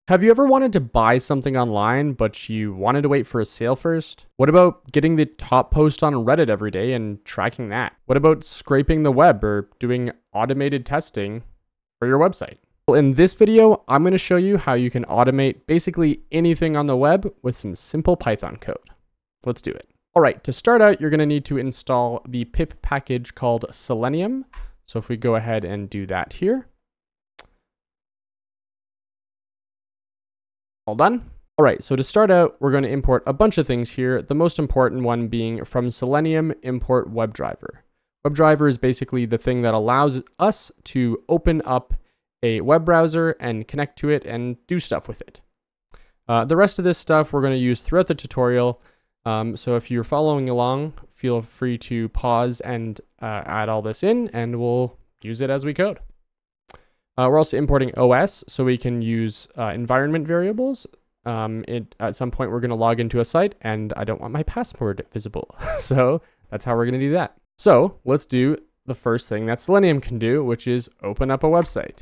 Have you ever wanted to buy something online, but you wanted to wait for a sale first? What about getting the top post on Reddit every day and tracking that? What about scraping the web or doing automated testing for your website? Well, in this video, I'm going to show you how you can automate basically anything on the web with some simple Python code. Let's do it. All right, to start out, you're going to need to install the pip package called Selenium. So if we go ahead and do that here. All done. All right, so to start out, we're going to import a bunch of things here. The most important one being from Selenium, import WebDriver. WebDriver is basically the thing that allows us to open up a web browser and connect to it and do stuff with it. The rest of this stuff we're going to use throughout the tutorial. So if you're following along, feel free to pause and add all this in, and we'll use it as we code. We're also importing OS, so we can use environment variables. At some point, we're going to log into a site, and I don't want my password visible. So that's how we're going to do that. So let's do the first thing that Selenium can do, which is open up a website.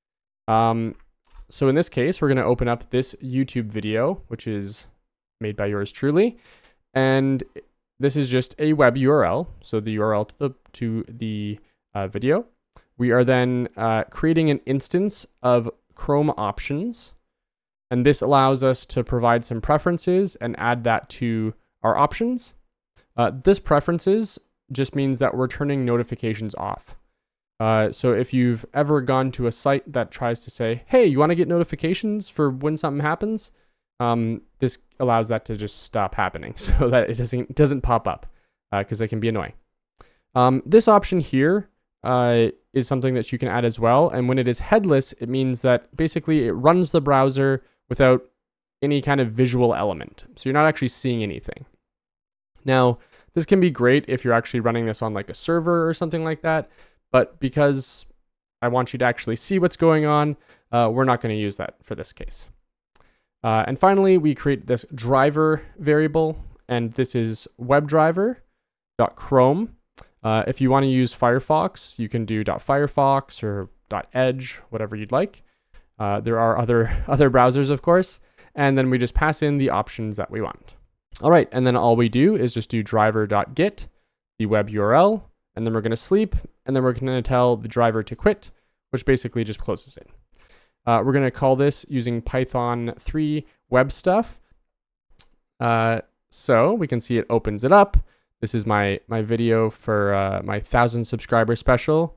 So in this case, we're going to open up this YouTube video, which is made by yours truly. And this is just a web URL, so the URL to the video. We are then creating an instance of Chrome options, and this allows us to provide some preferences and add that to our options. This preferences just means that we're turning notifications off. So if you've ever gone to a site that tries to say, hey, you want to get notifications for when something happens? This allows that to just stop happening so that it doesn't pop up because it can be annoying. This option here is something that you can add as well. And when it is headless, it means that basically it runs the browser without any kind of visual element. So you're not actually seeing anything. Now, this can be great if you're actually running this on like a server or something like that. But because I want you to actually see what's going on, we're not going to use that for this case. And finally, we create this driver variable, and this is webdriver.chrome. If you want to use Firefox, you can do .firefox or .edge, whatever you'd like. There are other browsers, of course, and then we just pass in the options that we want. All right, and then all we do is just do driver.get, the web URL, and then we're going to sleep, and then we're going to tell the driver to quit, which basically just closes it. We're going to call this using Python 3 web stuff. So we can see it opens it up. This is my video for my 1,000 subscriber special.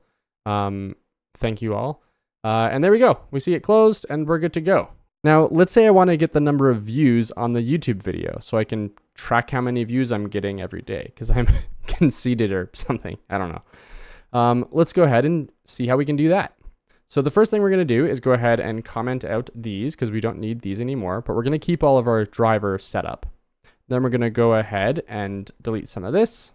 Thank you all. And there we go. We see it closed and we're good to go. Now, let's say I want to get the number of views on the YouTube video so I can track how many views I'm getting every day because I'm conceited or something. I don't know. Let's go ahead and see how we can do that. So the first thing we're going to do is go ahead and comment out these because we don't need these anymore, but we're going to keep all of our drivers set up. Then we're going to go ahead and delete some of this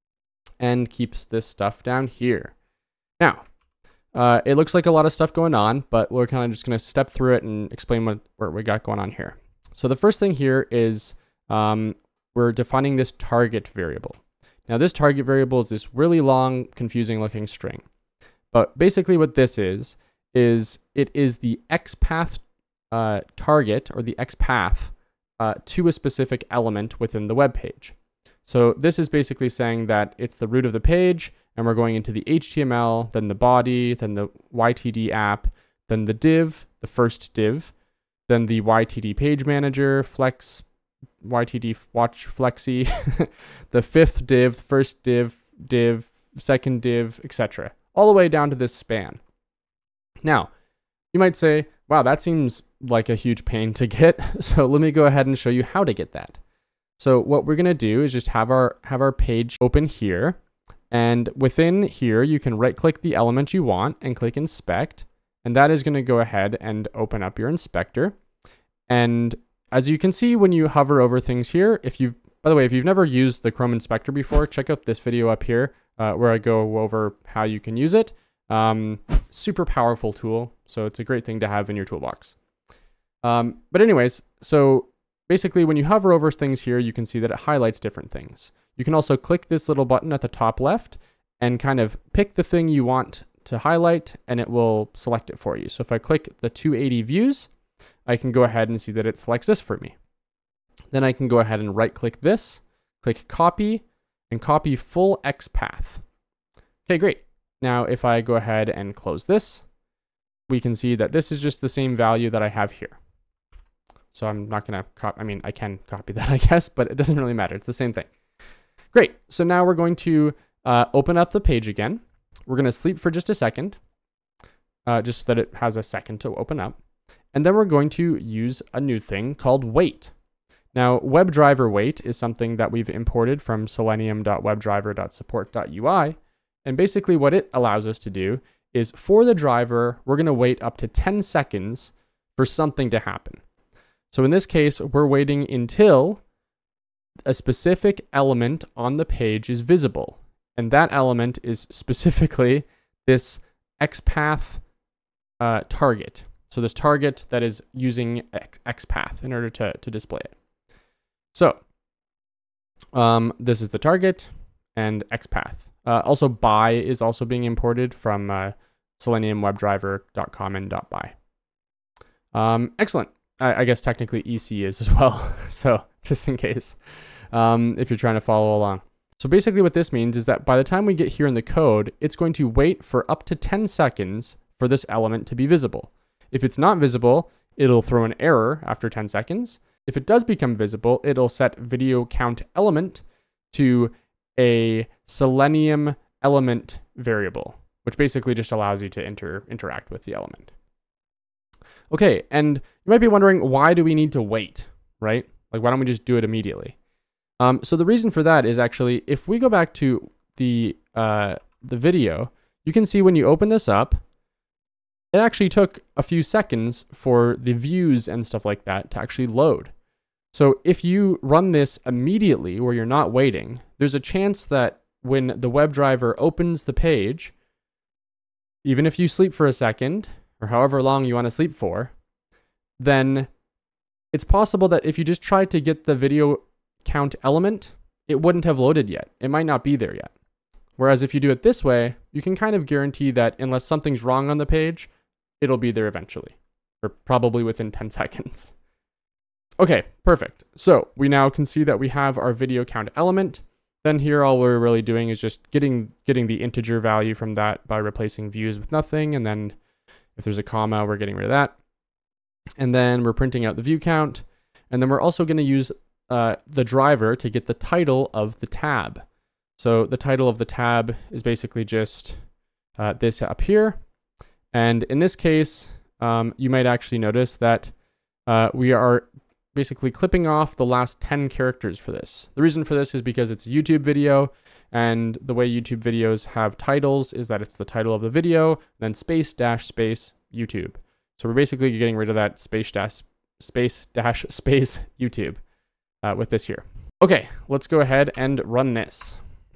and keeps this stuff down here. Now, it looks like a lot of stuff going on, but we're kind of just going to step through it and explain what we got going on here. So the first thing here is we're defining this target variable. Now this target variable is this really long, confusing looking string. But basically what this is it is the XPath target or the XPath to a specific element within the web page. So this is basically saying that it's the root of the page, and we're going into the HTML, then the body, then the YTD app, then the div, the first div, then the YTD page manager, flex, YTD watch flexi, the fifth div, first div, second div, etc. All the way down to this span. Now, you might say, wow, that seems like a huge pain to get. So let me go ahead and show you how to get that. So what we're going to do is just have our page open here. And within here, you can right click the element you want and click inspect. And that is going to go ahead and open up your inspector. And as you can see, when you hover over things here, by the way, if you've never used the Chrome inspector before, check out this video up here where I go over how you can use it. Super powerful tool. So it's a great thing to have in your toolbox. But anyways, so basically when you hover over things here, you can see that it highlights different things. You can also click this little button at the top left and kind of pick the thing you want to highlight, and it will select it for you. So if I click the 280 views, I can go ahead and see that it selects this for me. Then I can go ahead and right click this, click copy, and copy full XPath. Okay, great. Now if I go ahead and close this, we can see that this is just the same value that I have here. So I'm not gonna copy, I mean, I can copy that, I guess, but it doesn't really matter. It's the same thing. Great, so now we're going to open up the page again. We're gonna sleep for just a second, just so that it has a second to open up. And then we're going to use a new thing called wait. Now, WebDriver wait is something that we've imported from selenium.webdriver.support.ui. And basically what it allows us to do is for the driver, we're gonna wait up to 10 seconds for something to happen. So in this case, we're waiting until a specific element on the page is visible. And that element is specifically this XPath target. So this target that is using XPath in order to display it. So this is the target and XPath. Also by is also being imported from seleniumwebdriver.com and .by. Excellent. I guess technically EC is as well. So just in case, if you're trying to follow along. So basically what this means is that by the time we get here in the code, it's going to wait for up to 10 seconds for this element to be visible. If it's not visible, it'll throw an error after 10 seconds. If it does become visible, it'll set video count element to a Selenium element variable, which basically just allows you to interact with the element. Okay, and you might be wondering, why do we need to wait, right? Like, why don't we just do it immediately? So the reason for that is actually, if we go back to the video, you can see when you open this up, it actually took a few seconds for the views and stuff like that to actually load. So if you run this immediately where you're not waiting, there's a chance that when the WebDriver opens the page, even if you sleep for a second, or however long you want to sleep for, then it's possible that if you just tried to get the video count element, it wouldn't have loaded yet. It might not be there yet. Whereas if you do it this way, you can kind of guarantee that unless something's wrong on the page, it'll be there eventually, or probably within 10 seconds. Okay, perfect. So we now can see that we have our video count element. Then here, all we're really doing is just getting the integer value from that by replacing views with nothing. And then if there's a comma, we're getting rid of that. And then we're printing out the view count. And then we're also going to use the driver to get the title of the tab. So the title of the tab is basically just this up here. And in this case, you might actually notice that we are basically clipping off the last 10 characters for this. The reason for this is because it's a YouTube video, and the way YouTube videos have titles is that it's the title of the video, then space dash space YouTube. So we're basically getting rid of that space dash space YouTube with this here. Okay, let's go ahead and run this.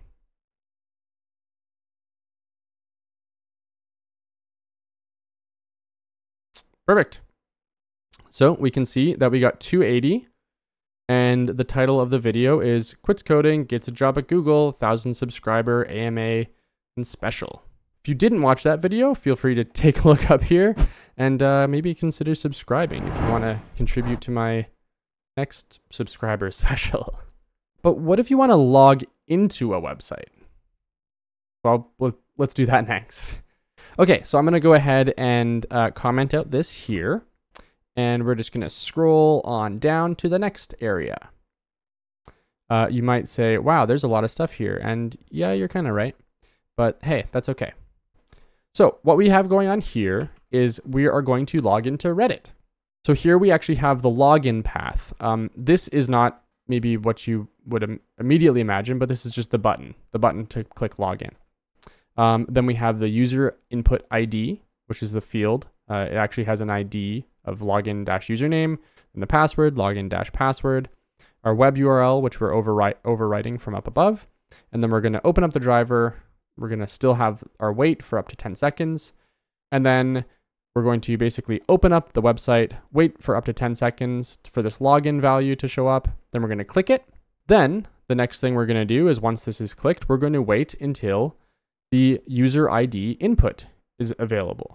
Perfect. So we can see that we got 280, and the title of the video is Quits Coding, Gets a Job at Google, 1,000 subscriber, AMA, and special. If you didn't watch that video, feel free to take a look up here and maybe consider subscribing if you want to contribute to my next subscriber special. But what if you want to log into a website? Well, let's do that next. Okay, so I'm going to go ahead and comment out this here. And we're just going to scroll on down to the next area. You might say, wow, there's a lot of stuff here. And yeah, you're kind of right. But hey, that's okay. So what we have going on here is we are going to log into Reddit. So here we actually have the login path. This is not maybe what you would immediately imagine, but this is just the button to click login. Then we have the user input ID, which is the field. It actually has an ID of login-username, and the password, login-password, our web URL, which we're overwriting from up above. And then we're going to open up the driver. We're going to still have our wait for up to 10 seconds. And then we're going to basically open up the website, wait for up to 10 seconds for this login value to show up. Then we're going to click it. Then the next thing we're going to do is once this is clicked, we're going to wait until the user ID input is available.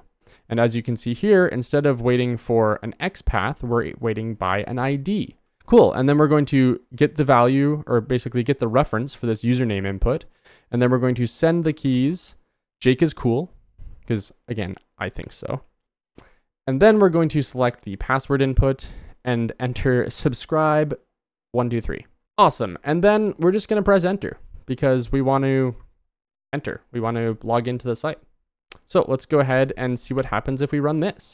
And as you can see here, instead of waiting for an XPath, we're waiting by an ID. Cool. And then we're going to get the value, or basically get the reference for this username input. And then we're going to send the keys. Jake is cool, because again, I think so. And then we're going to select the password input and enter subscribe 123. Awesome. And then we're just going to press enter because we want to enter. We want to log into the site. So let's go ahead and see what happens if we run this.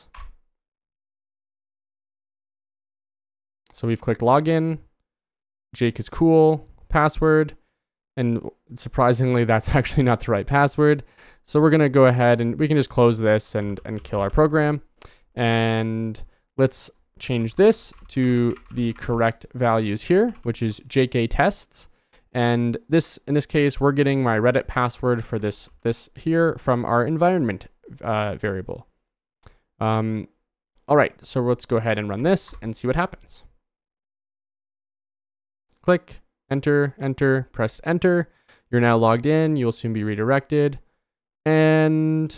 So we've clicked login, Jake is cool, password, and surprisingly, that's actually not the right password. So we're gonna go ahead and we can just close this and kill our program. And let's change this to the correct values here, which is JakeEh tests. And this, in this case, we're getting my Reddit password for this here from our environment variable. All right, so let's go ahead and run this and see what happens. Click, enter, enter, press enter. You're now logged in. You'll soon be redirected. And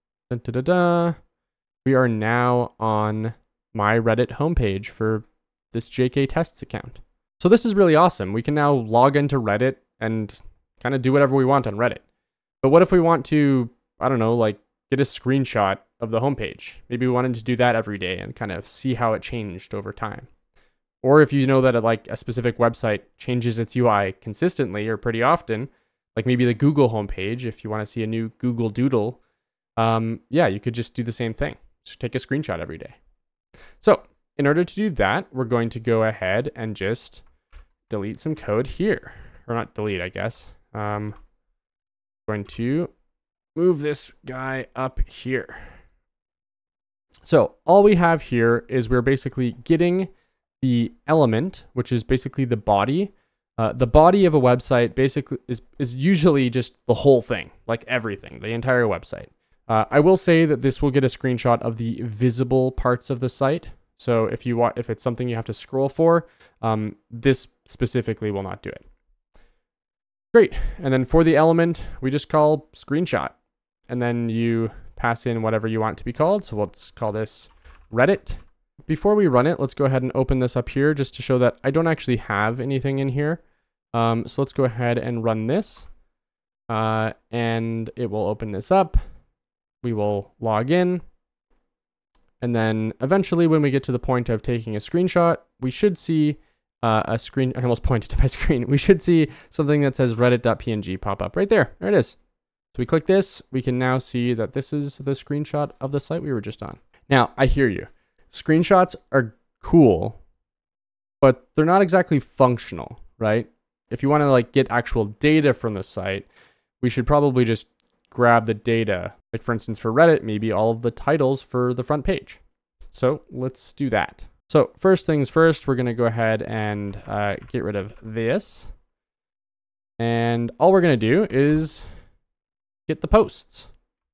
we are now on my Reddit homepage for this JakeEh tests account. So this is really awesome. We can now log into Reddit and kind of do whatever we want on Reddit. But what if we want to, I don't know, like get a screenshot of the homepage? Maybe we wanted to do that every day and kind of see how it changed over time. Or if you know that a specific website changes its UI consistently or pretty often, like maybe the Google homepage, if you want to see a new Google Doodle, yeah, you could just do the same thing. Just take a screenshot every day. So in order to do that, we're going to go ahead and just delete some code here. Or not delete, I guess. Going to move this guy up here. So all we have here is we're basically getting the element, which is basically the body. The body of a website basically is usually just the whole thing, like everything, the entire website. I will say that this will get a screenshot of the visible parts of the site. So if it's something you have to scroll for, this specifically will not do it. Great. And then for the element, we just call screenshot. And then you pass in whatever you want it to be called. So let's call this Reddit. Before we run it, let's go ahead and open this up here just to show that I don't actually have anything in here. So let's go ahead and run this. And it will open this up. We will log in. And then eventually when we get to the point of taking a screenshot, we should see a screen. I almost pointed to my screen. We should see something that says reddit.png pop up right there. There it is. So we click this. We can now see that this is the screenshot of the site we were just on. Now, I hear you. Screenshots are cool, but they're not exactly functional, right? If you want to like get actual data from the site, we should probably just grab the data. Like for instance, for Reddit, maybe all of the titles for the front page. So let's do that. So first things first, we're going to go ahead and get rid of this. And all we're going to do is get the posts.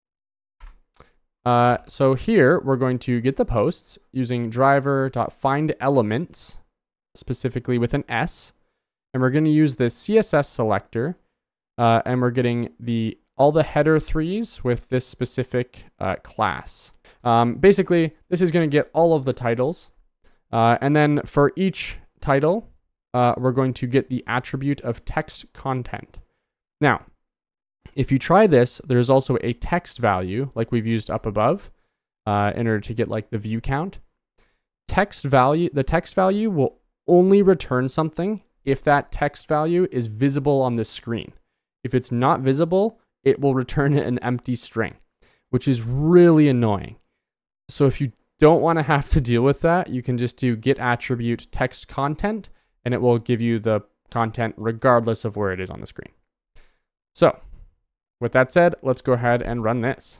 So here we're going to get the posts using driver.findElements, specifically with an S. And we're going to use this CSS selector. And we're getting all the header 3s with this specific class. Basically, this is going to get all of the titles. And then for each title, we're going to get the attribute of text content. Now, if you try this, there's also a text value like we've used up above in order to get like the view count. The text value will only return something if that text value is visible on the screen. If it's not visible, it will return an empty string, which is really annoying. So if you don't want to have to deal with that, you can just do get attribute text content, and it will give you the content regardless of where it is on the screen. So with that said, let's go ahead and run this.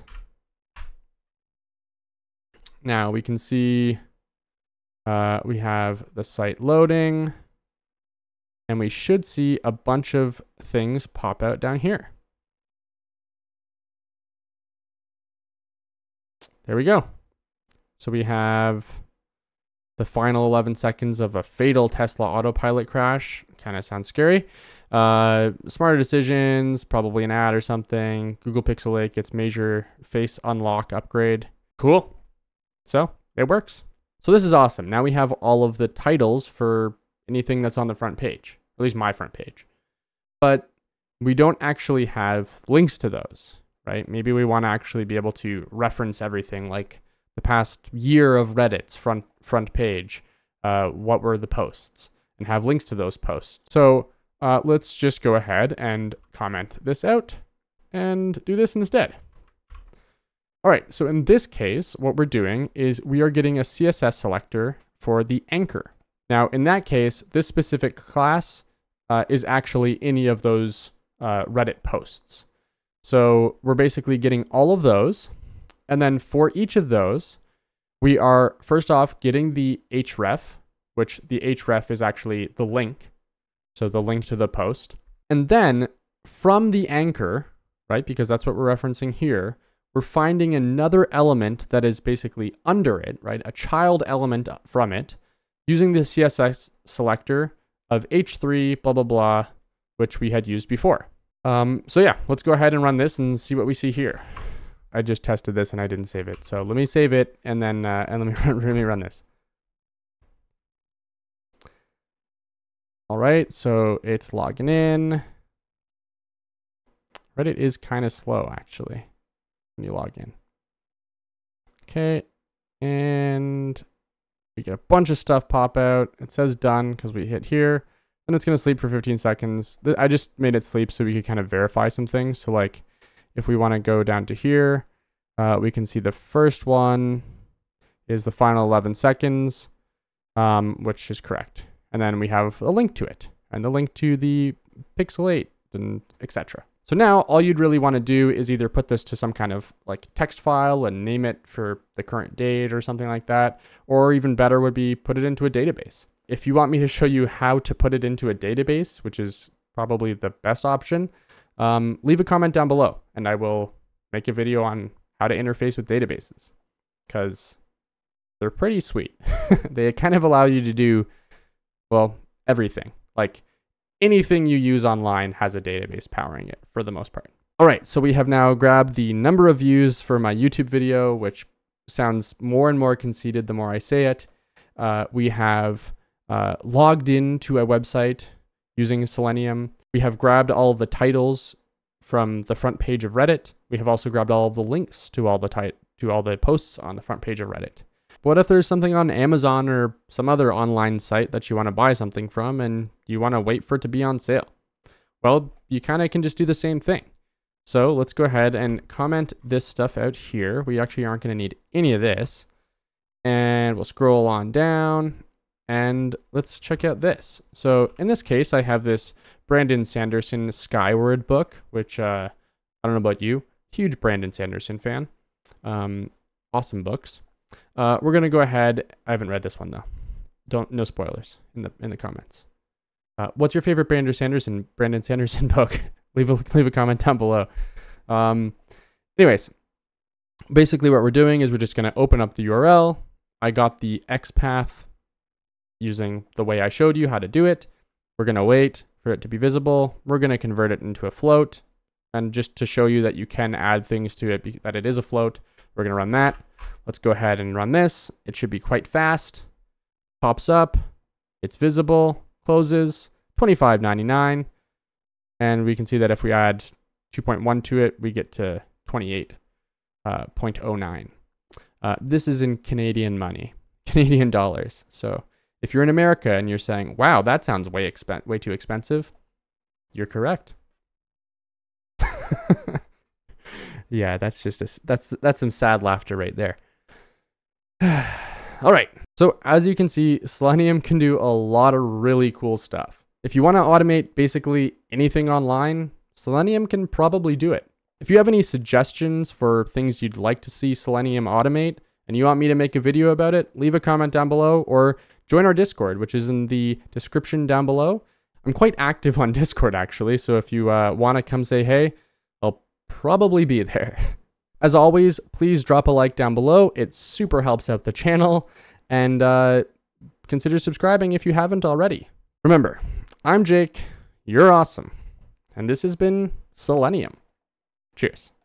Now we can see we have the site loading, and we should see a bunch of things pop out down here. There we go. So we have the final 11 seconds of a fatal Tesla autopilot crash. Kind of sounds scary. Smarter decisions, probably an ad or something. Google Pixel 8 gets major face unlock upgrade. Cool. So it works. So this is awesome. Now we have all of the titles for anything that's on the front page, at least my front page. But we don't actually have links to those, right? Maybe we want to actually be able to reference everything, like the past year of Reddit's front page. What were the posts, and have links to those posts. So let's just go ahead and comment this out and do this instead. All right, so in this case, what we're doing is we are getting a CSS selector for the anchor. Now, in that case, this specific class is actually any of those Reddit posts. So we're basically getting all of those. And then for each of those, we are first off getting the href, which the href is actually the link. So the link to the post. And then from the anchor, right, because that's what we're referencing here, we're finding another element that is basically under it, right, a child element from it, using the CSS selector of h3, blah, blah, blah, which we had used before. So yeah, let's go ahead and run this and see what we see here. I just tested this and I didn't save it. So let me save it and then let me run this. All right, so it's logging in. Reddit is kind of slow actually when you log in. Okay, and we get a bunch of stuff pop out. It says done because we hit here. And it's going to sleep for 15 seconds. I just made it sleep so we could kind of verify some things. So like if we want to go down to here, we can see the first one is the final 11 seconds, which is correct. And then we have a link to it and the link to the Pixel 8 and etc. So now all you'd really want to do is either put this to some kind of like text file and name it for the current date or something like that. Or even better would be put it into a database. If you want me to show you how to put it into a database, which is probably the best option, leave a comment down below and I will make a video on how to interface with databases because they're pretty sweet. They kind of allow you to do, well, everything. Like anything you use online has a database powering it for the most part. All right, so we have now grabbed the number of views for my YouTube video, which sounds more and more conceited the more I say it. We have logged into a website using Selenium. We have grabbed all of the titles from the front page of Reddit. We have also grabbed all of the links to all the posts on the front page of Reddit. What if there's something on Amazon or some other online site that you want to buy something from and you want to wait for it to be on sale? Well, you kind of can just do the same thing. So let's go ahead and comment this stuff out here. We actually aren't going to need any of this. And we'll scroll on down and let's check out this. So in this case, I have this Brandon Sanderson Skyward book, which I don't know about you, huge Brandon Sanderson fan. Awesome books. We're going to go ahead. I haven't read this one though. No spoilers in the comments. What's your favorite Brandon Sanderson book? leave a comment down below. Anyways, basically what we're doing is we're just going to open up the URL. I got the XPath using the way I showed you how to do it. We're going to wait for it to be visible. We're going to convert it into a float. And just to show you that you can add things to it, that it is a float, we're going to run that. Let's go ahead and run this. It should be quite fast. Pops up. It's visible. Closes. $25.99. And we can see that if we add 2.1 to it, we get to 28.09. This is in Canadian money, Canadian dollars. So if you're in America and you're saying, wow, that sounds way too expensive, you're correct. Yeah, that's just that's some sad laughter right there. All right. So as you can see, Selenium can do a lot of really cool stuff. If you want to automate basically anything online, Selenium can probably do it. If you have any suggestions for things you'd like to see Selenium automate and you want me to make a video about it, leave a comment down below or join our Discord, which is in the description down below. I'm quite active on Discord actually, so if you want to come say hey, I'll probably be there. As always, please drop a like down below. It super helps out the channel. And consider subscribing if you haven't already. Remember, I'm Jake, you're awesome, and this has been Selenium. Cheers.